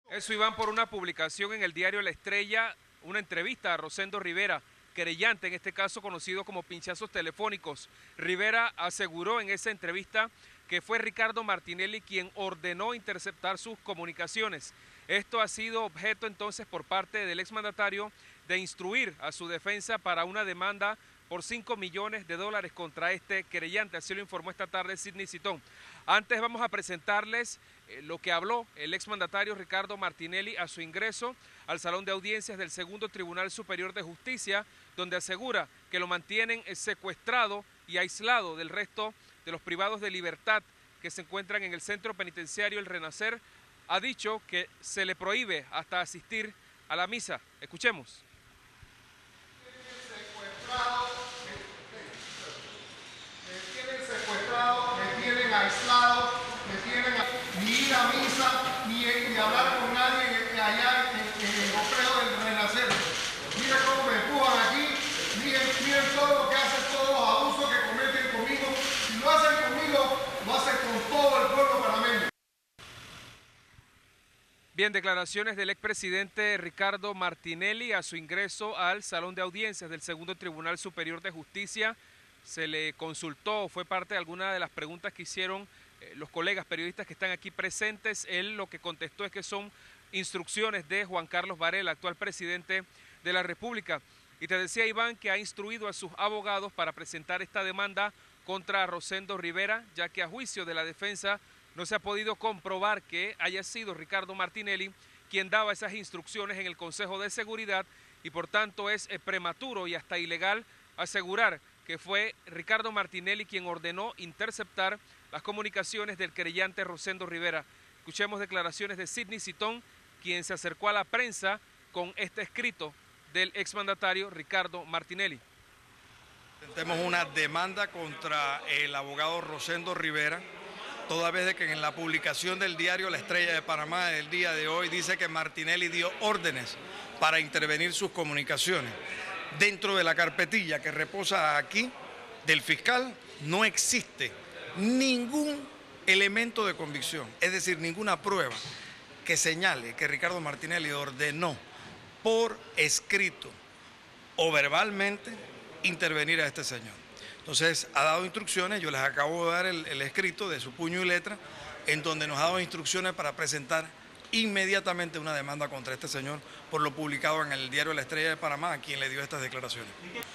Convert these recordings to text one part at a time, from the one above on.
Eso, Iván, por una publicación en el diario La Estrella, una entrevista a Rosendo Rivera, querellante, en este caso conocido como pinchazos telefónicos. Rivera aseguró en esa entrevista que fue Ricardo Martinelli quien ordenó interceptar sus comunicaciones. Esto ha sido objeto entonces por parte del exmandatario de instruir a su defensa para una demanda por $5 millones contra este querellante, así lo informó esta tarde Sidney Citón. Antes vamos a presentarles lo que habló el exmandatario Ricardo Martinelli a su ingreso al Salón de Audiencias del Segundo Tribunal Superior de Justicia, donde asegura que lo mantienen secuestrado y aislado del resto de los privados de libertad que se encuentran en el centro penitenciario El Renacer. Ha dicho que se le prohíbe hasta asistir a la misa. Escuchemos. Me tienen aislado, ni ir a misa, ni hablar con nadie allá en el complejo del Renacer. Miren cómo me empujan aquí, miren todo lo que hacen, todos los abusos que cometen conmigo. Si lo hacen conmigo, lo hacen con todo el pueblo panameño. Bien, declaraciones del expresidente Ricardo Martinelli a su ingreso al Salón de Audiencias del Segundo Tribunal Superior de Justicia. Se le consultó, fue parte de alguna de las preguntas que hicieron los colegas periodistas que están aquí presentes. Él lo que contestó es que son instrucciones de Juan Carlos Varela, actual presidente de la República. Y te decía, Iván, que ha instruido a sus abogados para presentar esta demanda contra Rosendo Rivera, ya que a juicio de la defensa no se ha podido comprobar que haya sido Ricardo Martinelli quien daba esas instrucciones en el Consejo de Seguridad, y por tanto es prematuro y hasta ilegal asegurar que fue Ricardo Martinelli quien ordenó interceptar las comunicaciones del querellante Rosendo Rivera. Escuchemos declaraciones de Sidney Citón, quien se acercó a la prensa con este escrito del exmandatario Ricardo Martinelli. Presentemos una demanda contra el abogado Rosendo Rivera, toda vez de que en la publicación del diario La Estrella de Panamá del día de hoy dice que Martinelli dio órdenes para intervenir sus comunicaciones. Dentro de la carpetilla que reposa aquí del fiscal no existe ningún elemento de convicción, es decir, ninguna prueba que señale que Ricardo Martinelli ordenó por escrito o verbalmente intervenir a este señor. Entonces ha dado instrucciones, yo les acabo de dar el escrito de su puño y letra, en donde nos ha dado instrucciones para presentar inmediatamente una demanda contra este señor por lo publicado en el diario La Estrella de Panamá, a quien le dio estas declaraciones.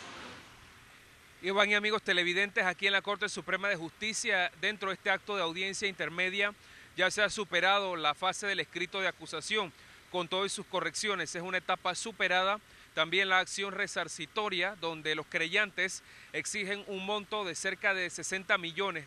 Iván y amigos televidentes, aquí en la Corte Suprema de Justicia, dentro de este acto de audiencia intermedia, ya se ha superado la fase del escrito de acusación con todas sus correcciones. Es una etapa superada. También la acción resarcitoria, donde los creyentes exigen un monto de cerca de $60 millones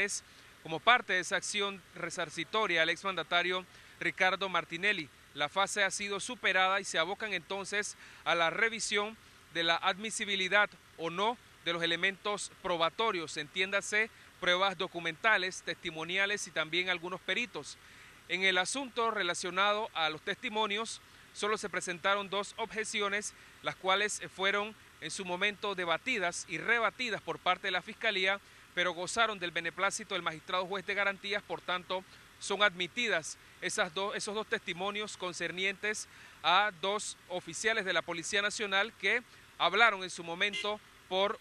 como parte de esa acción resarcitoria al exmandatario Ricardo Martinelli. La fase ha sido superada y se abocan entonces a la revisión de la admisibilidad o no de los elementos probatorios, entiéndase pruebas documentales, testimoniales y también algunos peritos. En el asunto relacionado a los testimonios, solo se presentaron 2 objeciones, las cuales fueron en su momento debatidas y rebatidas por parte de la Fiscalía, pero gozaron del beneplácito del magistrado juez de garantías, por tanto son admitidas esos dos testimonios concernientes a 2 oficiales de la Policía Nacional que hablaron en su momento por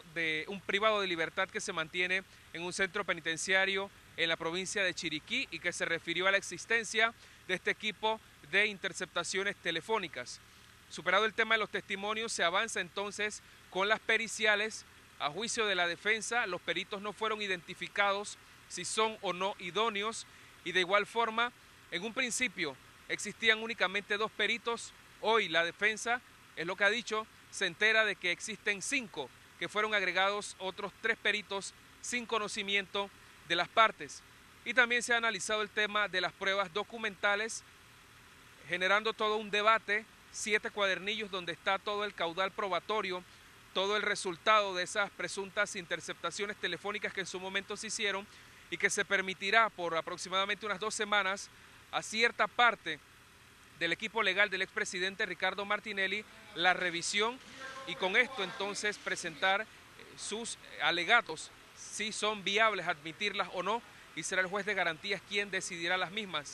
un privado de libertad que se mantiene en un centro penitenciario en la provincia de Chiriquí y que se refirió a la existencia de este equipo de interceptaciones telefónicas. Superado el tema de los testimonios, se avanza entonces con las periciales. A juicio de la defensa, los peritos no fueron identificados si son o no idóneos, y de igual forma, en un principio existían únicamente 2 peritos. Hoy la defensa, es lo que ha dicho, se entera de que existen 5, que fueron agregados otros 3 peritos sin conocimiento de las partes. Y también se ha analizado el tema de las pruebas documentales, generando todo un debate, 7 cuadernillos donde está todo el caudal probatorio, todo el resultado de esas presuntas interceptaciones telefónicas que en su momento se hicieron, y que se permitirá por aproximadamente unas 2 semanas a cierta parte del equipo legal del expresidente Ricardo Martinelli la revisión, y con esto entonces presentar sus alegatos, si son viables admitirlas o no, y será el juez de garantías quien decidirá las mismas.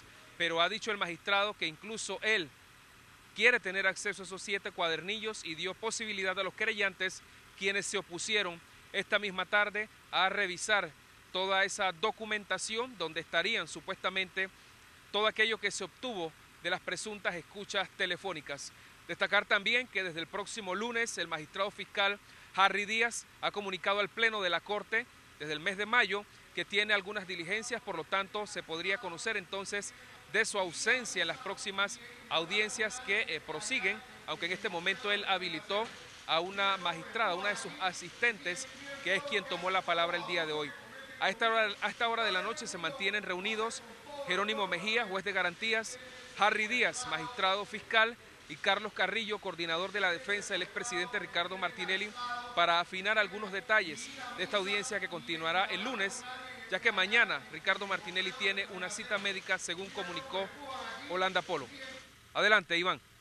pero ha dicho el magistrado que incluso él quiere tener acceso a esos 7 cuadernillos y dio posibilidad a los querellantes, quienes se opusieron esta misma tarde, a revisar toda esa documentación donde estarían supuestamente todo aquello que se obtuvo de las presuntas escuchas telefónicas. Destacar también que desde el próximo lunes el magistrado fiscal Harry Díaz ha comunicado al Pleno de la Corte desde el mes de mayo que tiene algunas diligencias, por lo tanto se podría conocer entonces de su ausencia en las próximas audiencias que prosiguen, aunque en este momento él habilitó a una magistrada, una de sus asistentes, que es quien tomó la palabra el día de hoy. A esta hora de la noche se mantienen reunidos Jerónimo Mejía, juez de garantías, Harry Díaz, magistrado fiscal, y Carlos Carrillo, coordinador de la defensa del expresidente Ricardo Martinelli, para afinar algunos detalles de esta audiencia que continuará el lunes, ya que mañana Ricardo Martinelli tiene una cita médica, según comunicó Holanda Polo. Adelante, Iván.